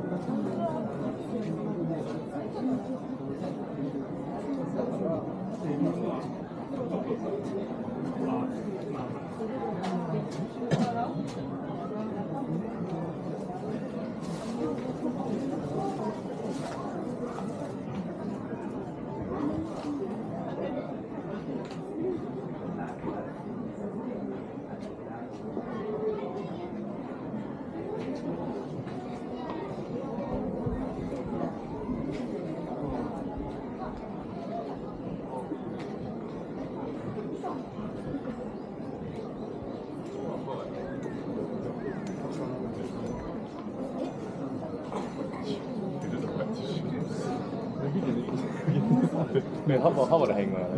네, 한번 한 거야.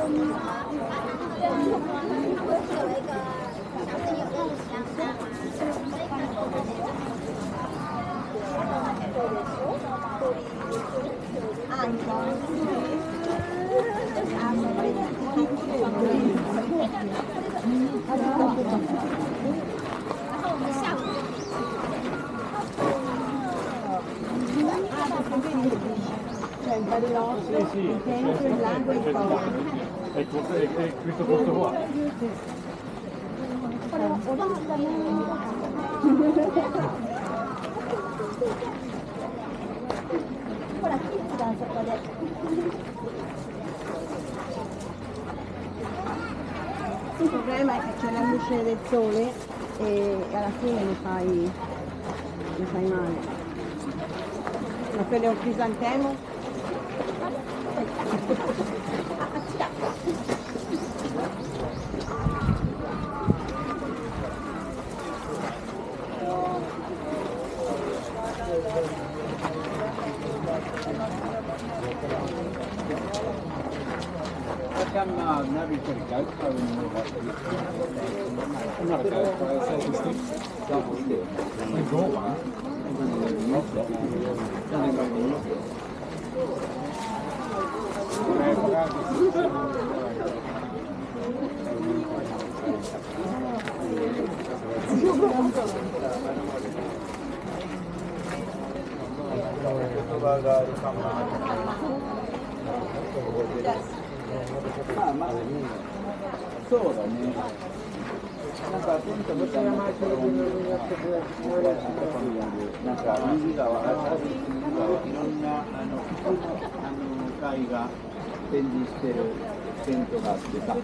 C'è il bariloche, il tempo, il lago e il polo. E questo posto qua? Il problema è che c'è la luce del sole e alla fine ne fai male. Ma quello è un crisantemo? Una ricerca maそうだね。なんかテントみたいなところになんか右側、いろんな貝が展示してるテントがあってさ。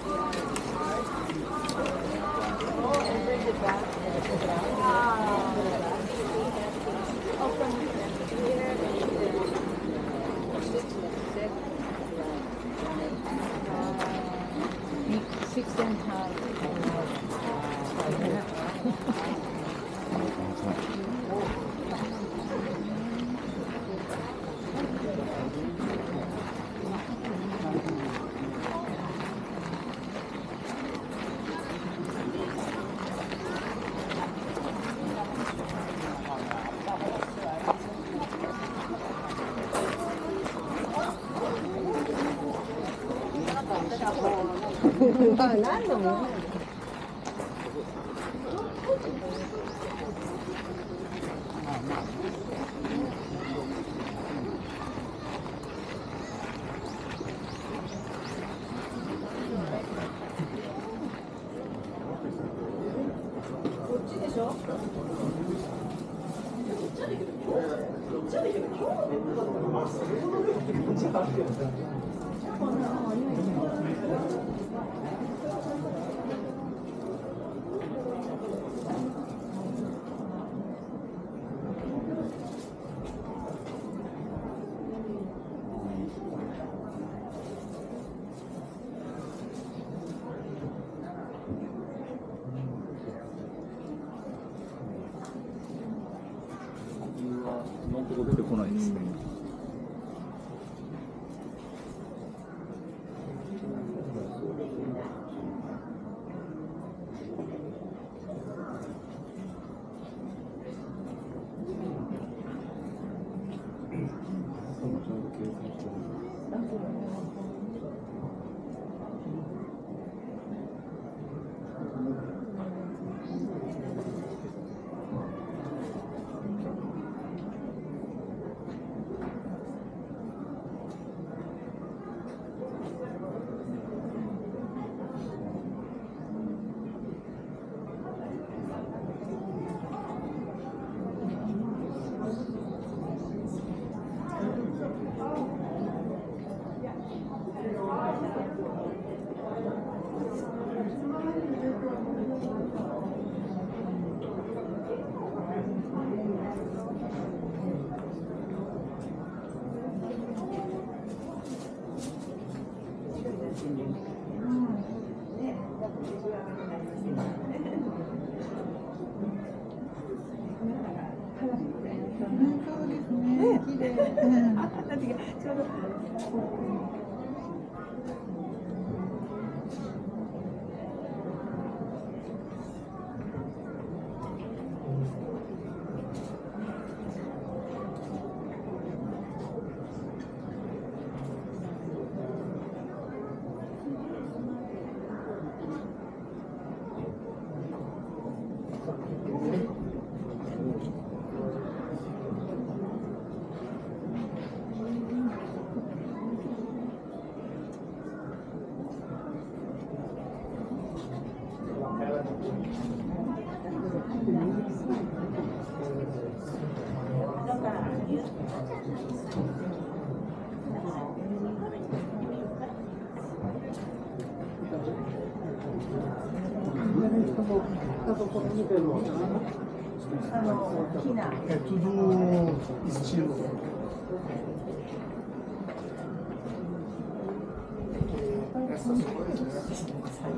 今のところ出てこないですね。 É tudo estilo. Essas coisas.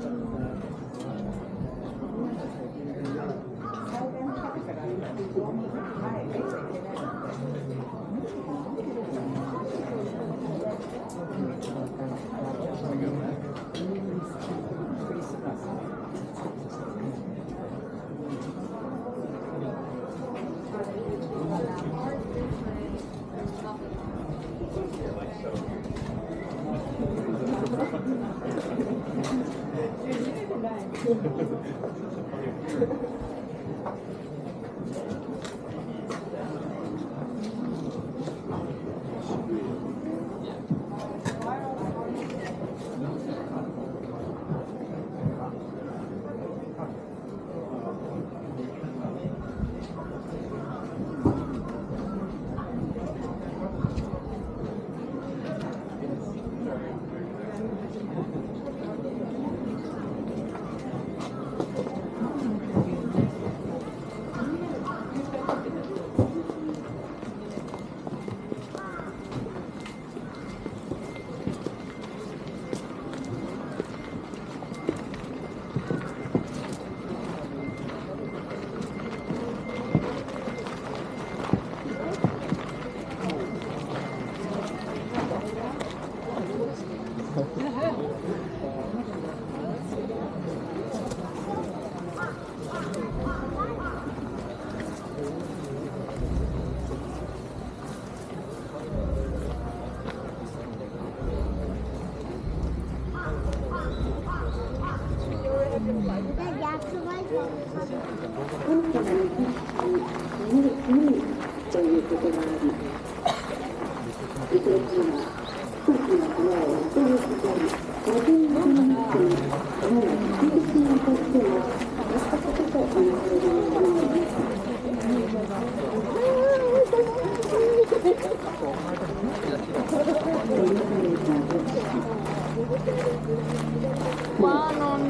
Qua non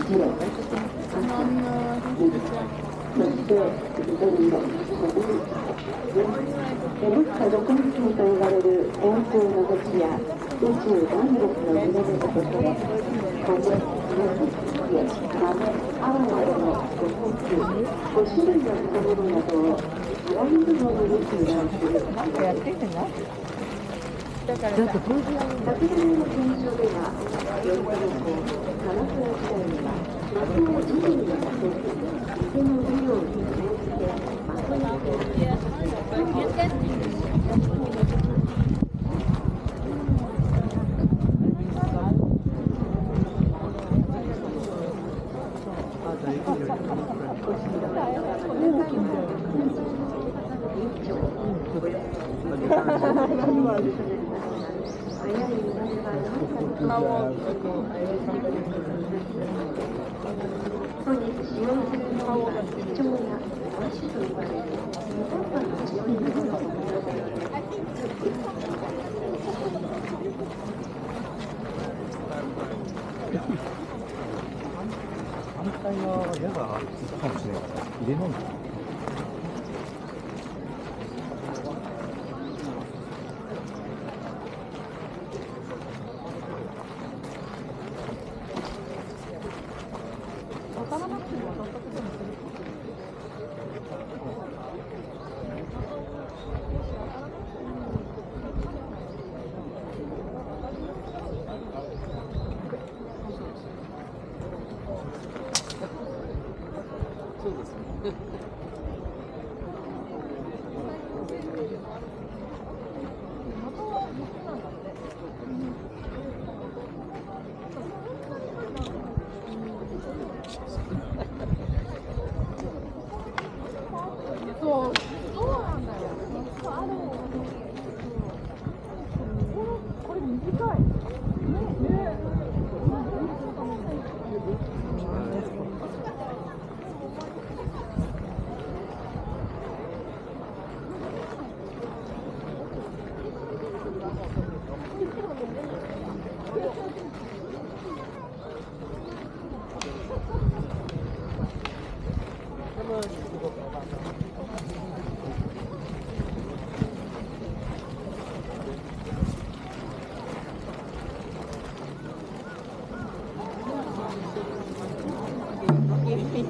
物価独立期と呼ばれる温風の土地や宇宙万物の見られるところ、米、麦、豆、泡などの5種類の果物などをあらゆるものに集団する。昨年の検証では、4か月後、鎌倉時代には的を自由にさせず、店の事業に応じて的に本日使用するのは貴重な和紙と呼ばれる日本版の強いものを反対側は矢がいたかもしれないから入れ飲んだ。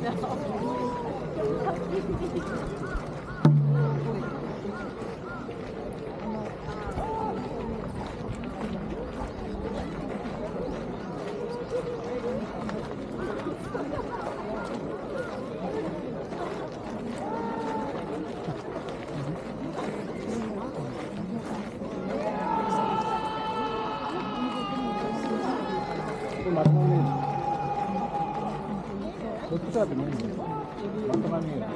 まとまんねえ。どっちかって見えるんだよ。まとまんねえよ。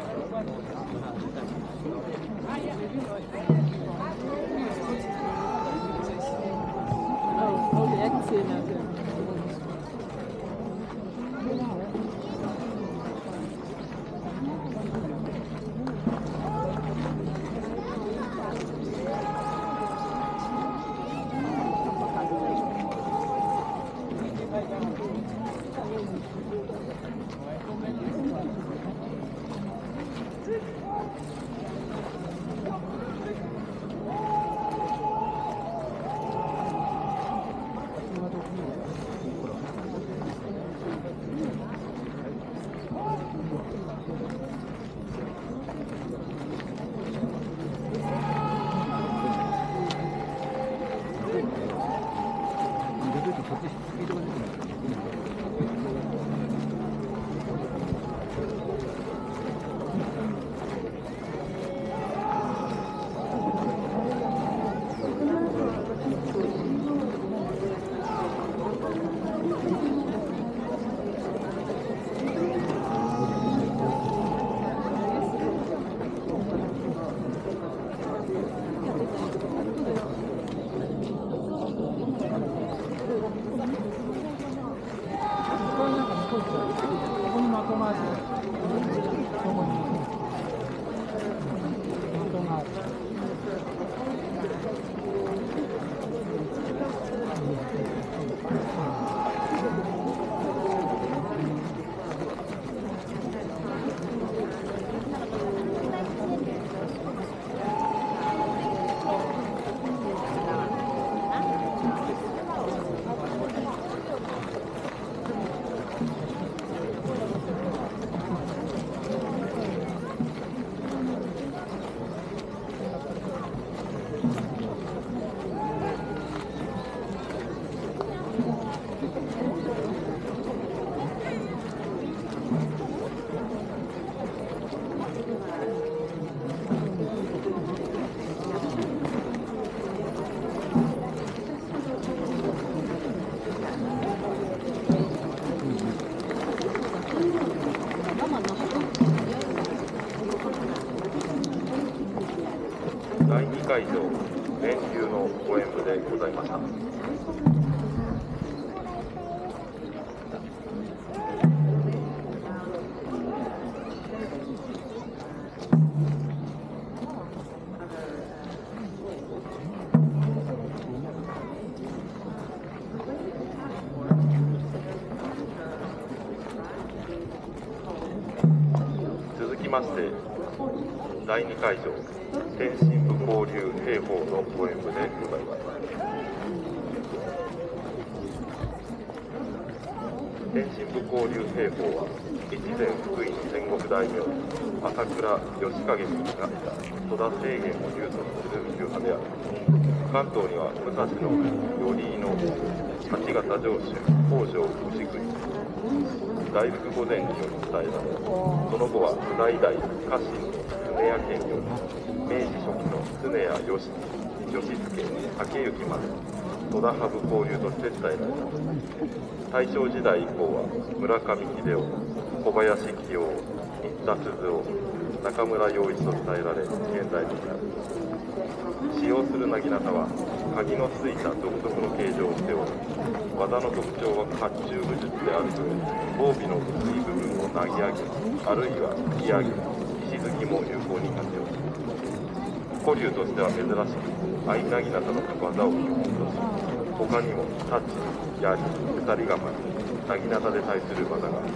第2会場、連休のご演舞でございました。続きまして、第2会場、天津部交流兵法のご演舞でございます。天津部交流兵法は、越前福井の戦国大名、朝倉義景君が戸田清源を流祖する流派である。関東には武蔵の頼井の八形城主、北条氏国、大福御前により伝えられ、その後は代々家臣の常屋県より明治初期の常屋義助、竹行まで戸田派部交流として伝えられた。大正時代以降は村上秀夫、小林清夫、新田鈴夫、中村洋一と伝えられ現在に至る。使用する薙刀は鍵のついた独特の形状をしており、技の特徴は甲冑武術であると防備の薄い部分を投げ上げ、あるいは引き上げ、石突きも有効に活用する。古流としては珍しく、相薙刀の技を基本とし、他にも太刀、槍、二人構え、薙刀で対する技がある。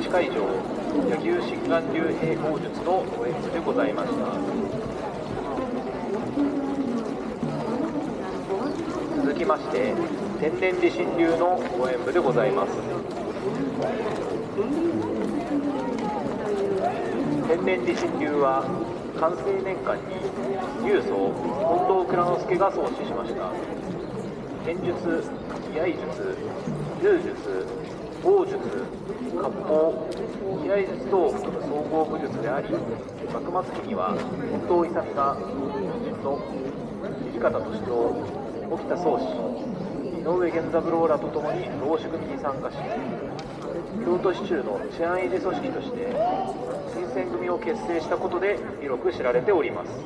1会場、柳生心眼流兵法術の応援でございました。続きまして、天然理心流の応援部でございます。天然理心流は、寛政年間に龍祖近藤蔵之介が創始しました。剣術、居合術、柔術、棒術、割烹、居合術等を含む総合武術であり、幕末期には近藤勇がの土方歳三、沖田総司、井上源三郎らとともに浪士組に参加し、京都市中の治安維持組織として新選組を結成したことで広く知られております。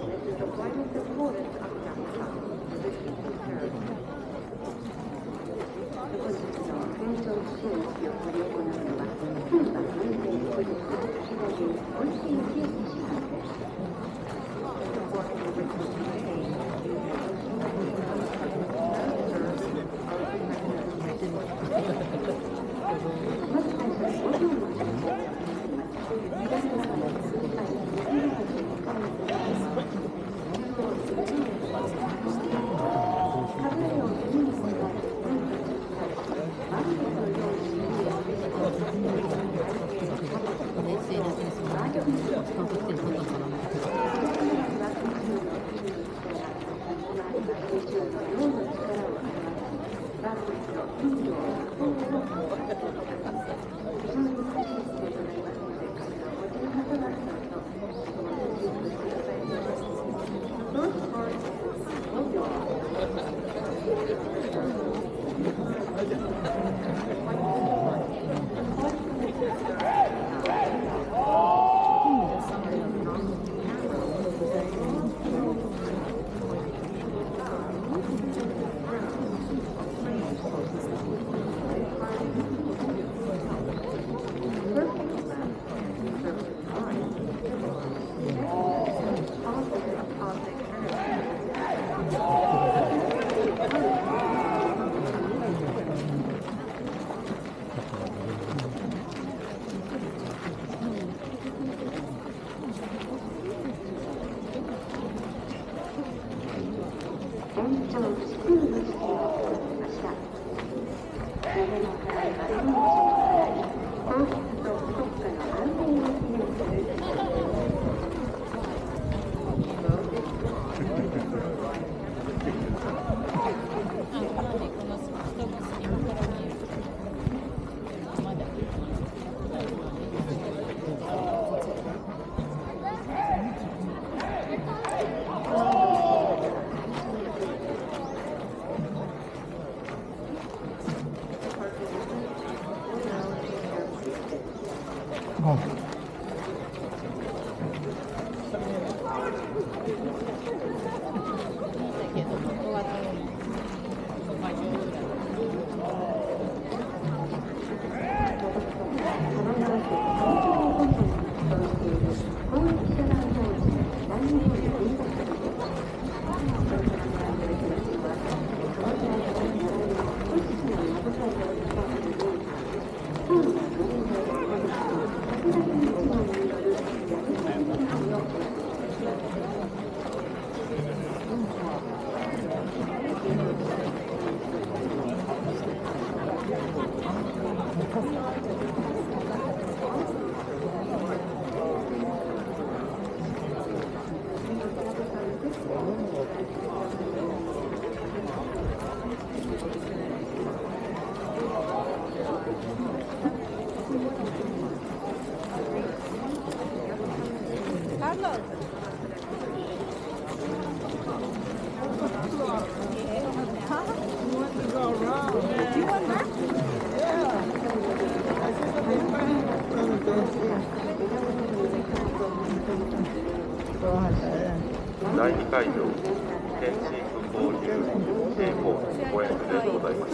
第2会場、フェンシング交流平行のご演舞でございました。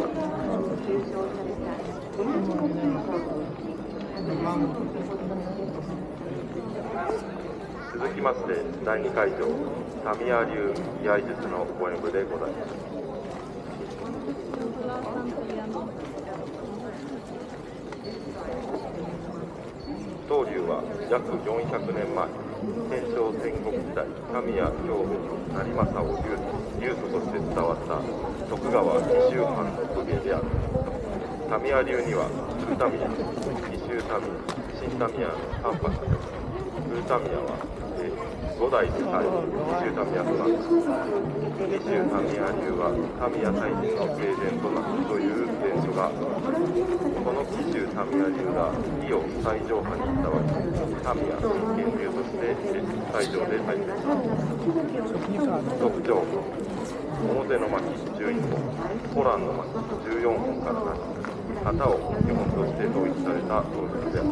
続きまして、第2会場、タミヤ流居合術のご演舞でございます。 東流は約400年前、天正戦国時代、神谷兵部成政を流祖として伝わった徳川紀州藩の公家である。タミヤ流には古タミヤ、紀州タミヤ、新タミヤの3派がある。古タミヤは5代でさえ紀州タミヤとなった。紀州タミヤ流はタミヤ大臣の正伝となるという伝書がある。この紀州タミヤ流が伊予最上派に伝わり、タミヤ真剣流として最上で入っています。特徴、表の巻11本、ホランの巻14本からなり、旗を基本として統一された道具である。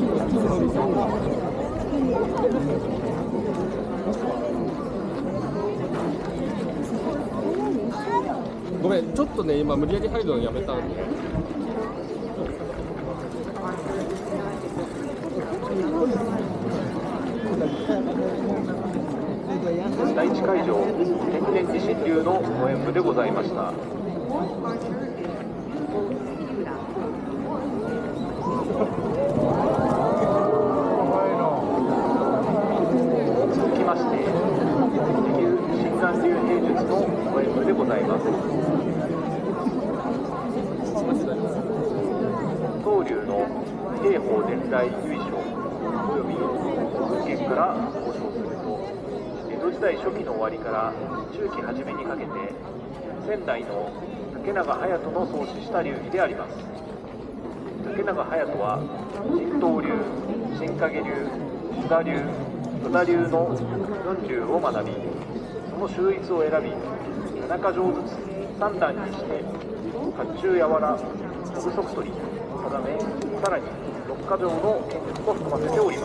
ごめん、ちょっとね、今無理やり入るのやめたんで。 第1会場、天然地神流のご演舞でございました。続きまして、地球新山流平術のご演舞でございます。東流の兵法伝来由緒および文献から考証すると、江戸時代初期の終わりから中期初めにかけて仙台の竹永隼人の創始した流儀であります。竹永隼人は神道流、新影流、須田流、戸田流の4流を学び、その秀逸を選び7か条ずつ3段にして甲冑やわら不足取り定め、さらに6か条の剣術を含ませております。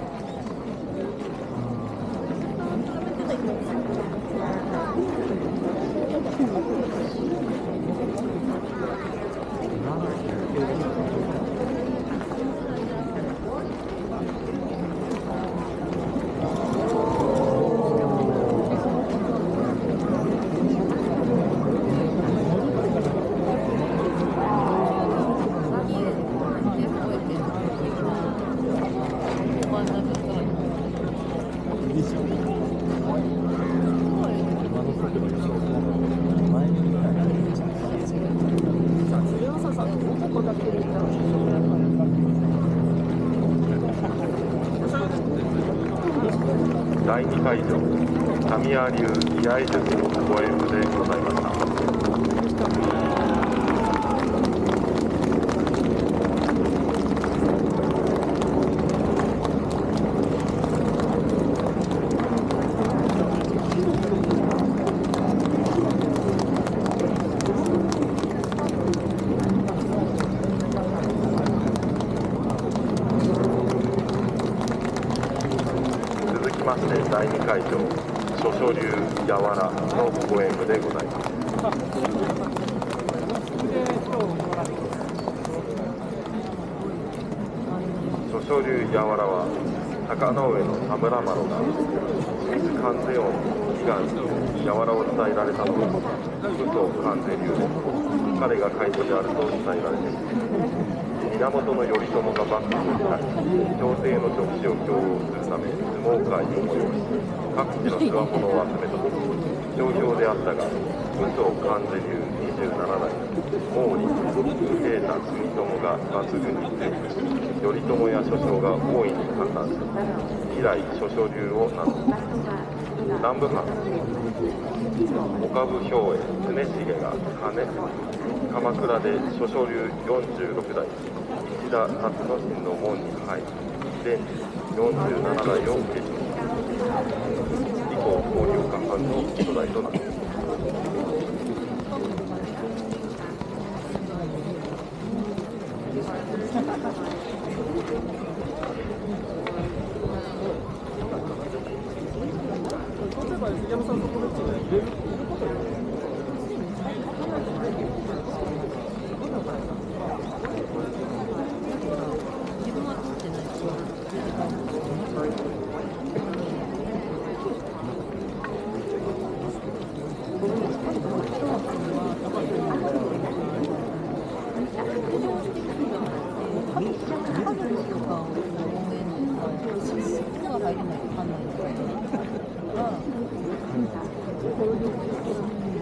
第2会場、神谷流居合術のご演舞でございました。続きまして第2会場、諸所流やわらのご演舞でございます。諸所流やわらは坂の上の田村麻呂が清水観世音に祈願しやわらを伝えられたのが武藤観世流で、彼が開祖であると伝えられています。源頼朝が幕府に対し朝廷の直視を強豪するため相撲会を催し、各地のつわものを集めたとき商標であったが、武藤観世流27代毛利平太住友が抜群に強くし、頼朝や諸将が大いに観覧し、以来諸所流を名乗った。南部藩岡部兵衛常重が鎌倉で諸所流46代石田辰之進の門に入り、全47代を継承し、以降盛岡藩の初代となった。 入れないと分かんないんだけど。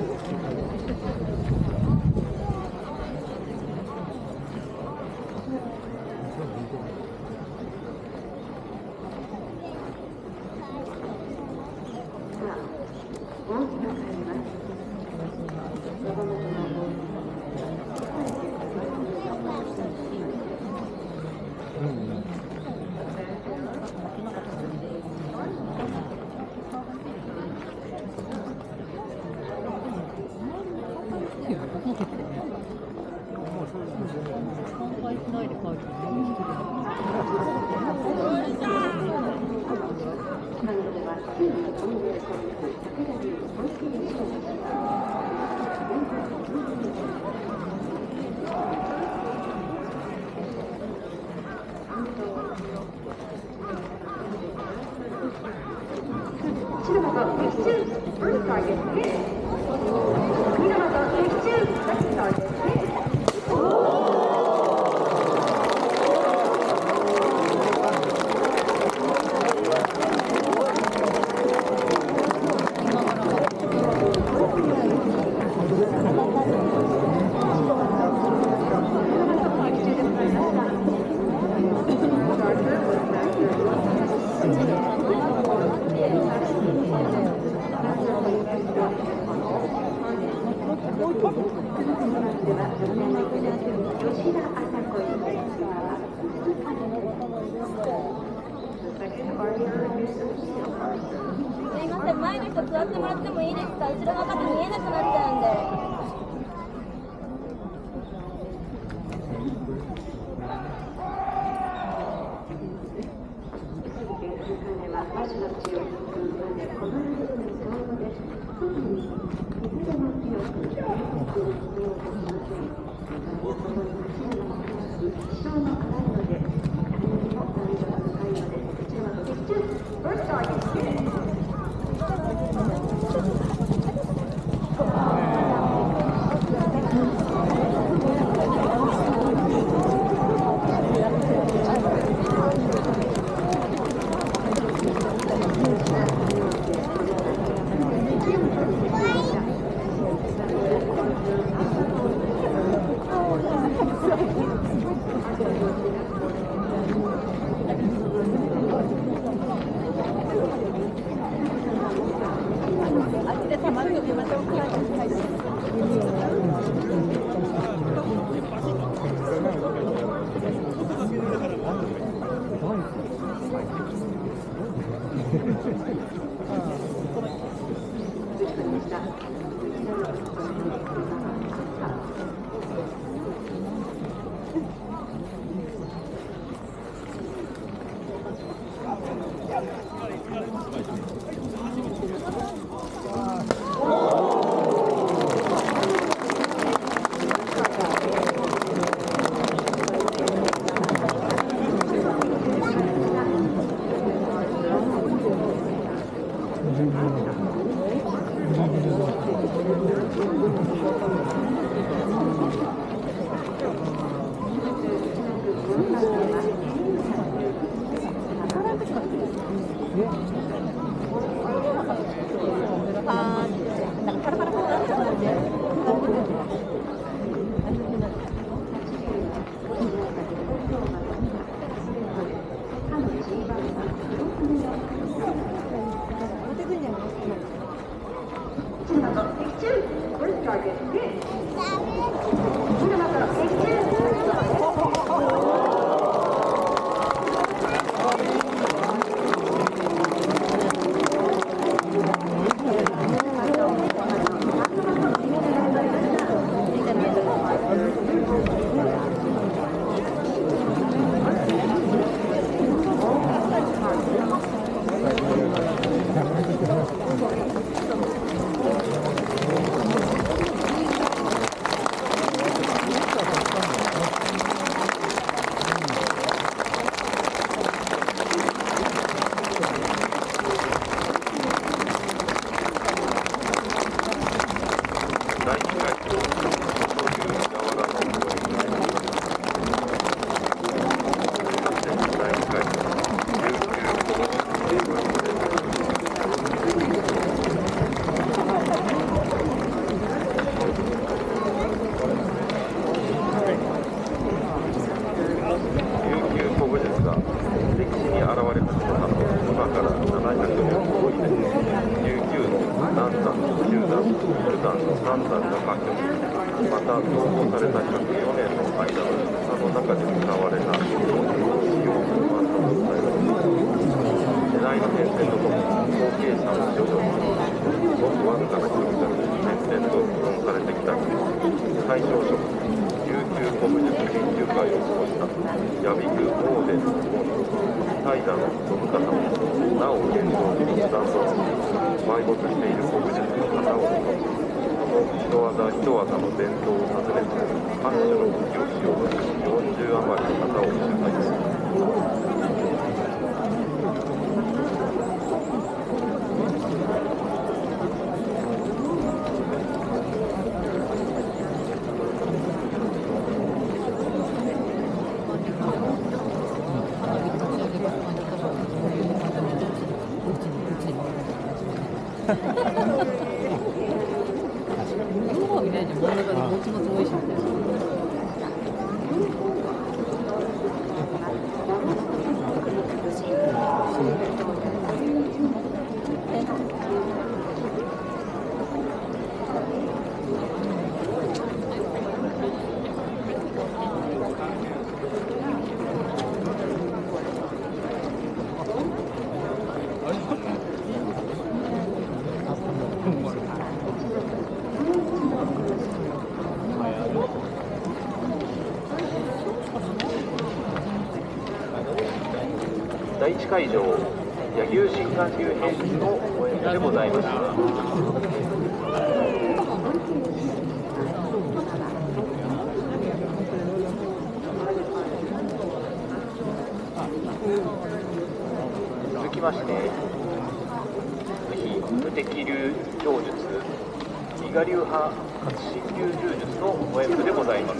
白本的中 first target hit 緑本的中 second target hit 前の人座ってもらってもいいですか？後ろの方見えなくなっちゃうんで。 方みたいじゃん。真ん中でこっちも遠いしみたいな。 第1会場、柳生新眼流編のお演舞でございました。続きまして、非無敵流強術、伊賀流派活心流柔術のお演舞でございます。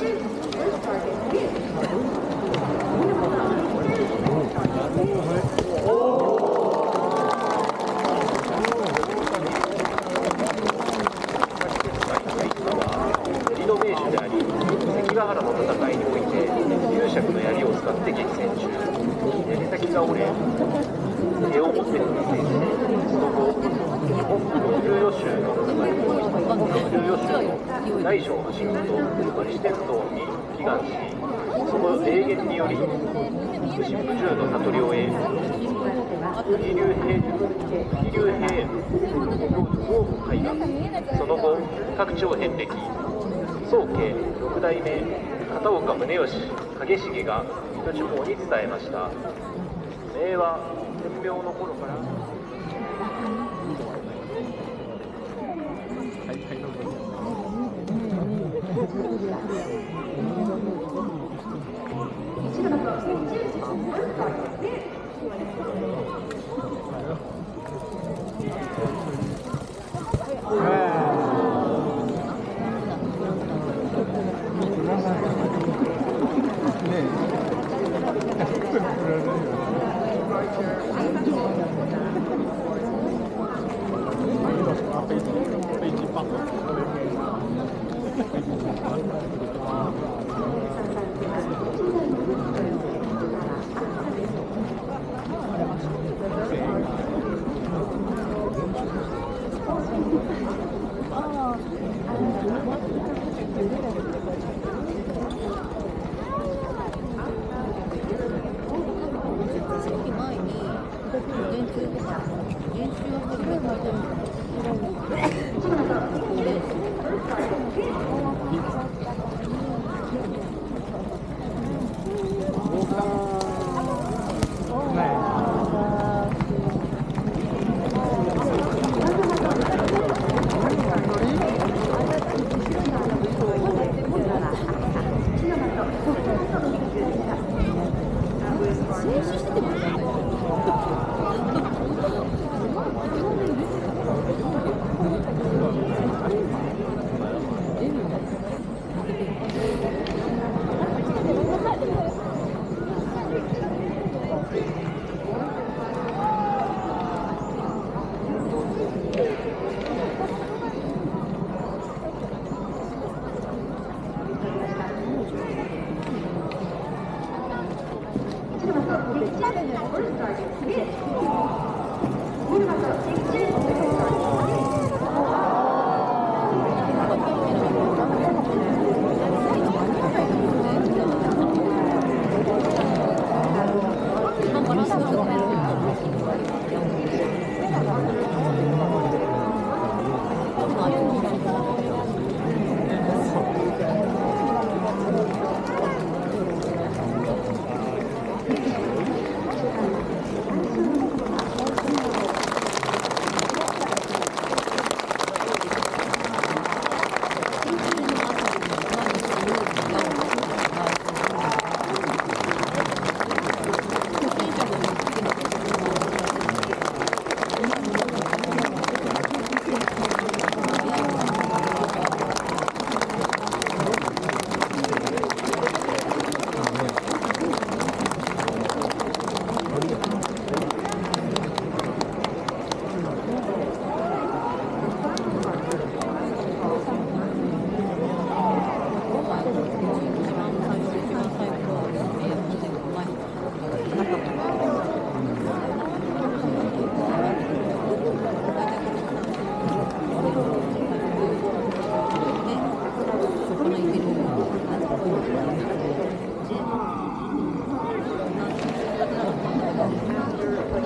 リノベーションであり、関ヶ原の戦いにおいて龍尺の槍を使って激戦中、槍先が折れ手を持って奮戦して、その後本部の14州の戦いにおいて本部の14州の大小の神とマリシ天道に祈願し、その霊言により武神武従の悟りを得、飛竜兵行術を開眼。その後各地を遍歴、宗家6代目片岡宗義景重が水戸地方に伝えました。明和天明の頃からこ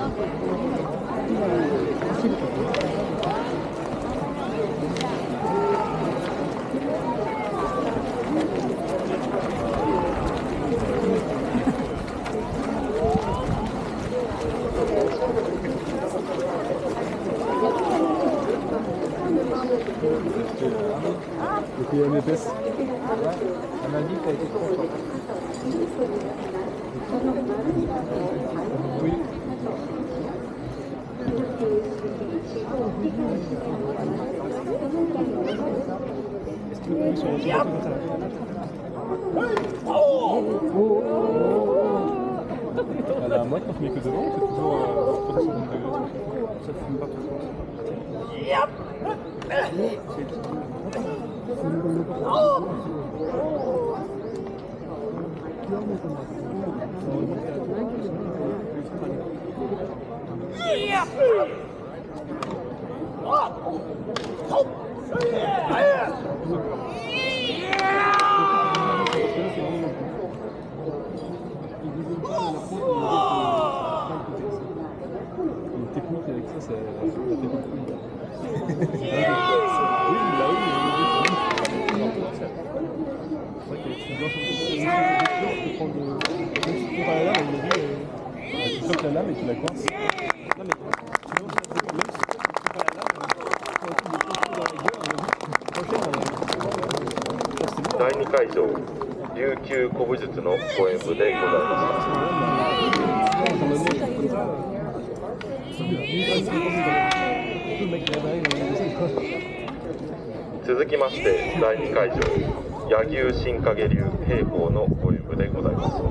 Et puis elle épaisse. Elle m'a dit que t'as été trop fort. Oui. Est-ce que vous sur le comme ça? Elle a moins quand tu mets que devant, c'est toujours au-dessus de degrés. Ça ne fume pas trop. Une technique avec ça, c'est la technique. Oui, là oui, c'est vrai qu'il y a une blanche tu prends tu prends la lame, elle me dit, tu chopes la lame et tu la coinces. Non mais tu lances la lame, tu prends la lame, tu prends 第2会場琉球古武術の公演部でございました続きまして第2会場柳生新影流兵法の公演部でございます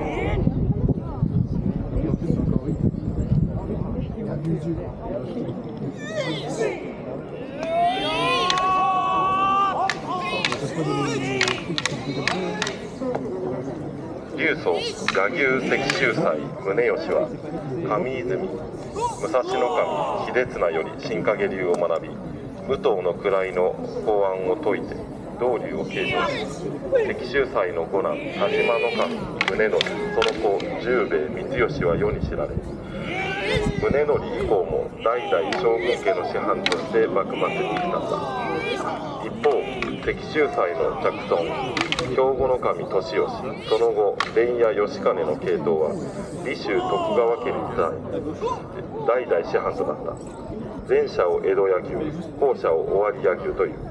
龍祖柳生石秀斎宗義は上泉武蔵守秀綱より新影流を学び武藤の位の法案を説いて道流を継承し石秀斎の五男田島守宗則その子十兵衛光義は世に知られ宗則以降も代々将軍家の師範として幕末に来たんだ一方石秀斎の嫡孫兵庫の神利吉その後伝谷義兼の系統は李州徳川家に代々師範となった前者を江戸柳生後者を尾張柳生という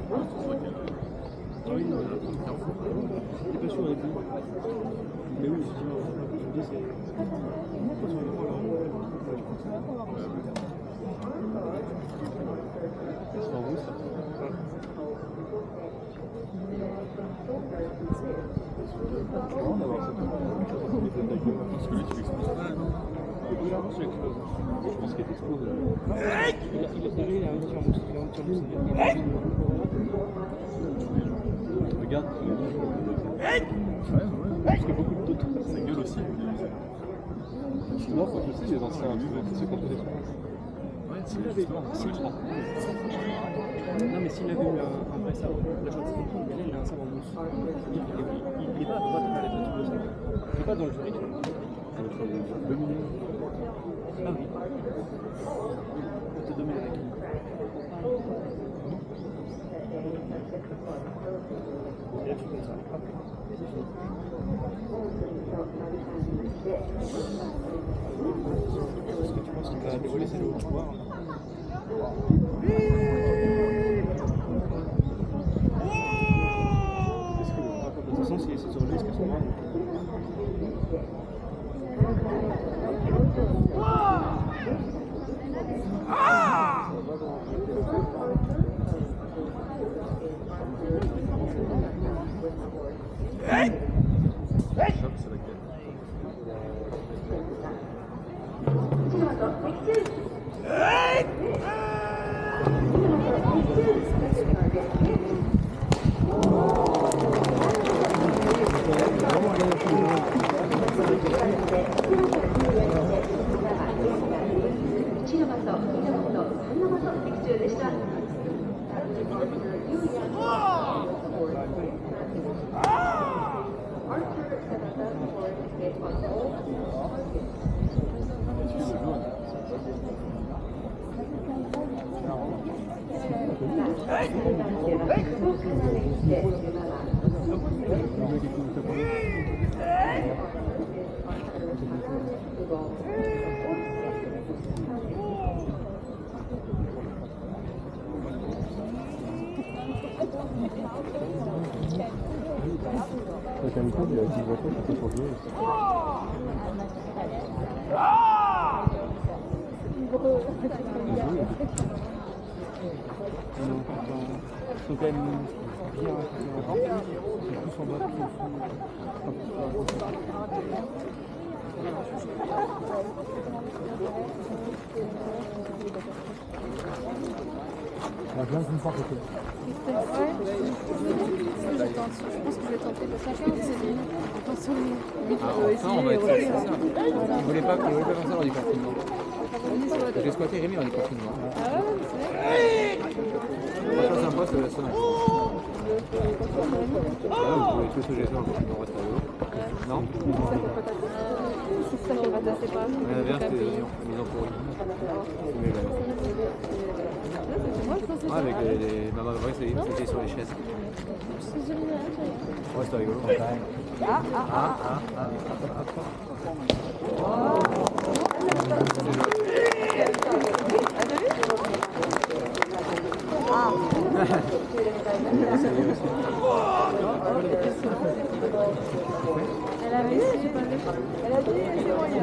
Regarde, parce que beaucoup d'autres ça gueule aussi. Non, faut que je sais, les anciens ceux qu'on connaît. Ouais, s'il avait non, mais s'il avait eu un vrai sabre, là je vais comprendre, mais là il a un sabre en mousse. Il est pas à droite de la voiture de sabre. Il est pas dans le juridique. Le milieu. Ah oui. Pour te dominer avec lui. Et là tu fais ça. Et c'est fini. Est-ce que tu penses qu'il va dévoiler ses nouveaux pouvoirs? De toute façon, si c'est sur lui, est-ce qu'elles sont mortes? avec un week-end, il a utilisé la tête pour jouer aussi. Ils sont quand même bien remplis, c'est plus en bas que au fond. La glace d'une fois côté. Ouais, je pense que je vais tenter parce que chacun c'est des attention. Ça, on va être c'est ça. On voulait pas faire ça lors du confinement. J'ai squatté Rémi lors du confinement. Ah ouais, c'est vrai. Franchement, sympa, c'est la sonne. Vous pouvez tous sujet ça dans le confinement, reste à l'eau. Non? Ça fait pas tasser pas. La verte, c'est les maisons pourries. Ouais, avec les mamans, ouais, c'était sur les chaises. Ouais, c'était rigolo. Elle avait essayé, j'ai pas vu. Elle a dit, c'est moyen.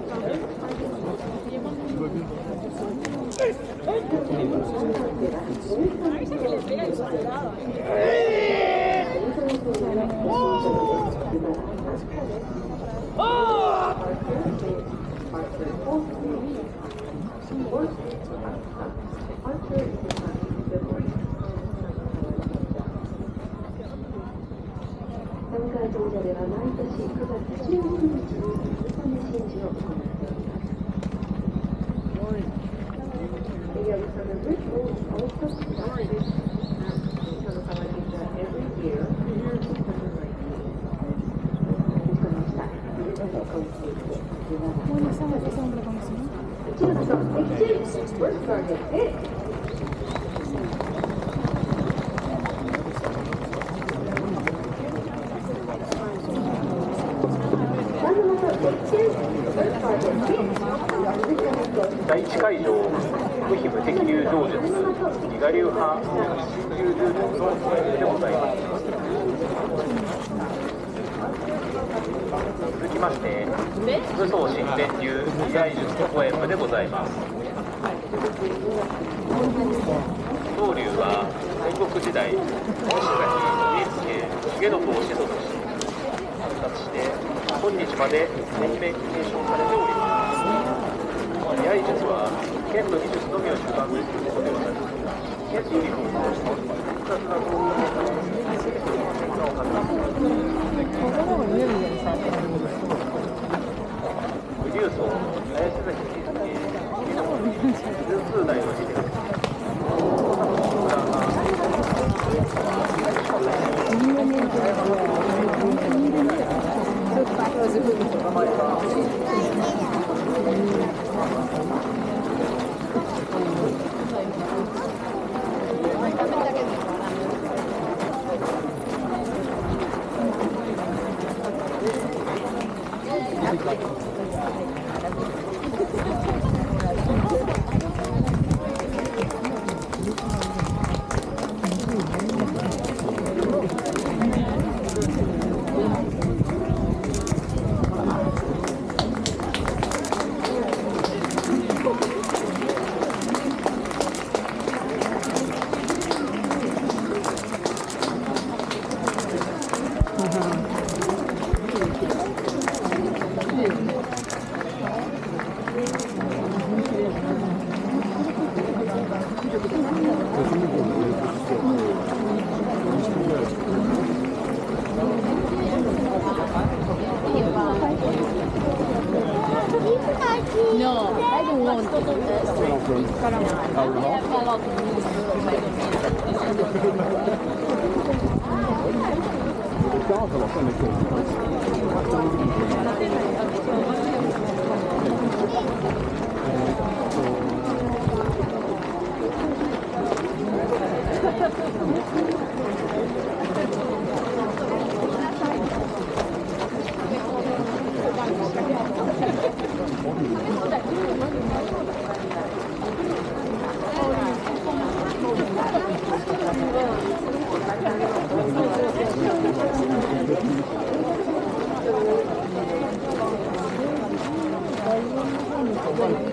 第一会場、無比無敵流道術、伊賀流派神流柔術のでございます。続きまして、武装神伝流居合術ポエムでございます。道流は戦国時代、石崎家重信を始祖とし、発達して今日まで連綿継承されております。居合術は剣の技術のみを主眼とすることではなく、剣の理論を複雑な道具を使い、変化を果たす。武竜荘林崎家12代の時点。 No, I don't want to do this. I have a lot of news.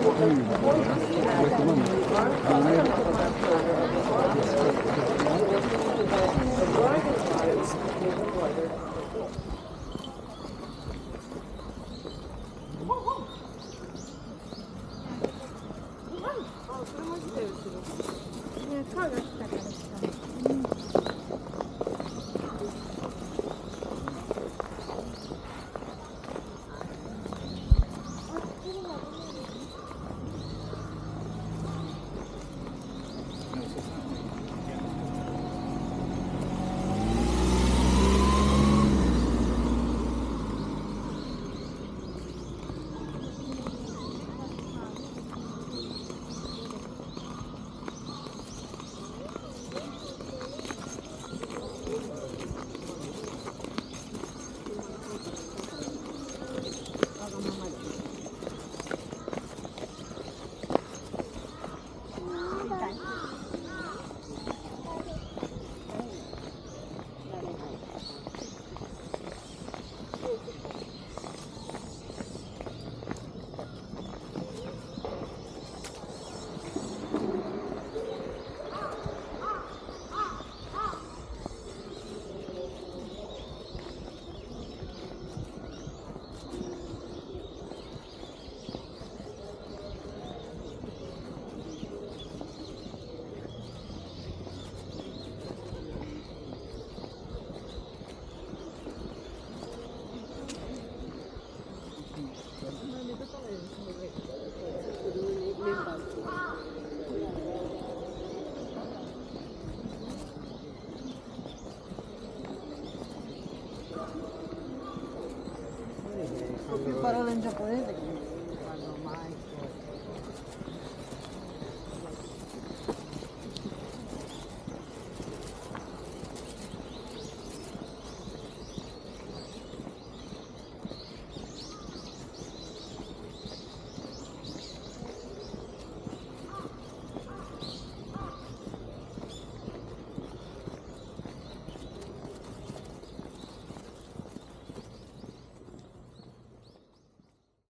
カード来たからした。